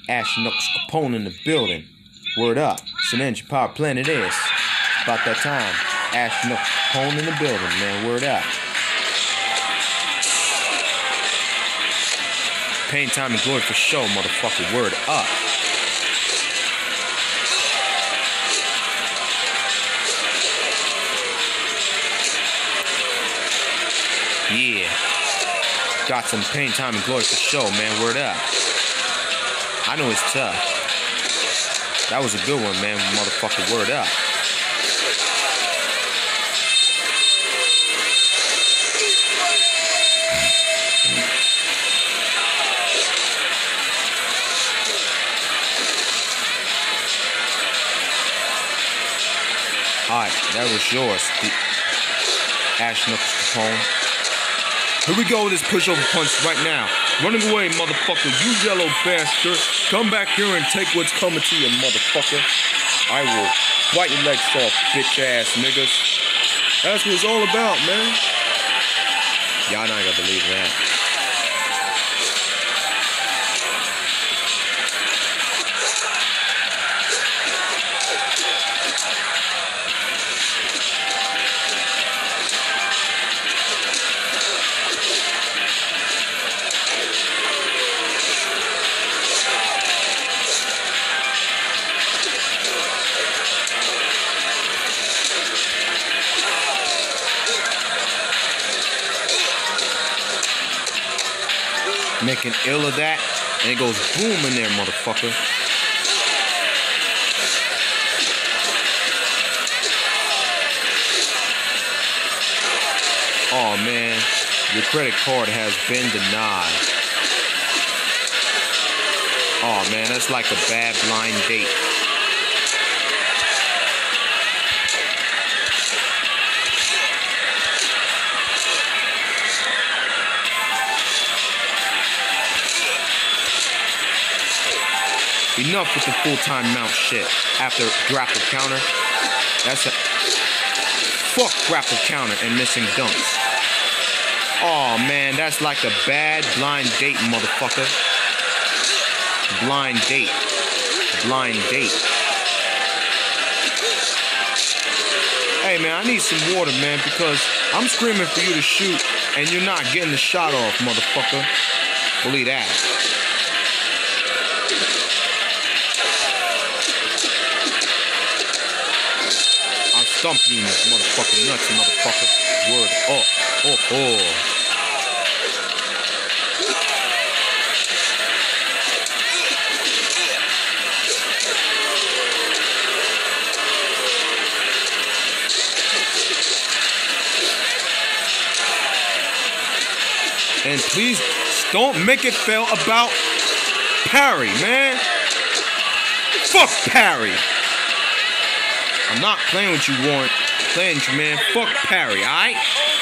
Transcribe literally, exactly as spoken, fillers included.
Ash Knuckles Capone in the building. Word up. It's an Engine Power Planet is. About that time. Ash Knuckles Capone in the building, man. Word up. Pain, time, and glory for show, motherfucker. Word up. Yeah. Got some pain, time, and glory for show, man. Word up. I know it's tough. That was a good one, man. Motherfucker, word up. Alright, that was yours. The Ash Knuckles Capone. Here we go with this pushover punch right now. Running away, motherfucker. You yellow bastard. Come back here and take what's coming to you, motherfucker. I will bite your legs off, bitch ass niggas. That's what it's all about, man. Y'all not gonna believe that. Making ill of that, and it goes boom in there, motherfucker. Oh man, your credit card has been denied. Oh man, that's like a bad blind date. Enough with the full-time mount shit. After grapple counter. That's a... Fuck grapple counter and missing dunks. Oh man, that's like a bad blind date, motherfucker. Blind date. Blind date. Hey man, I need some water, man, because I'm screaming for you to shoot and you're not getting the shot off, motherfucker. Believe that. Stump you, motherfucking nuts, motherfucker. Word up. Oh, oh. And please don't make it fail about Parry, man. Fuck Parry. I'm not playing with you, Warren. Playing with you, man. Fuck Parry, alright?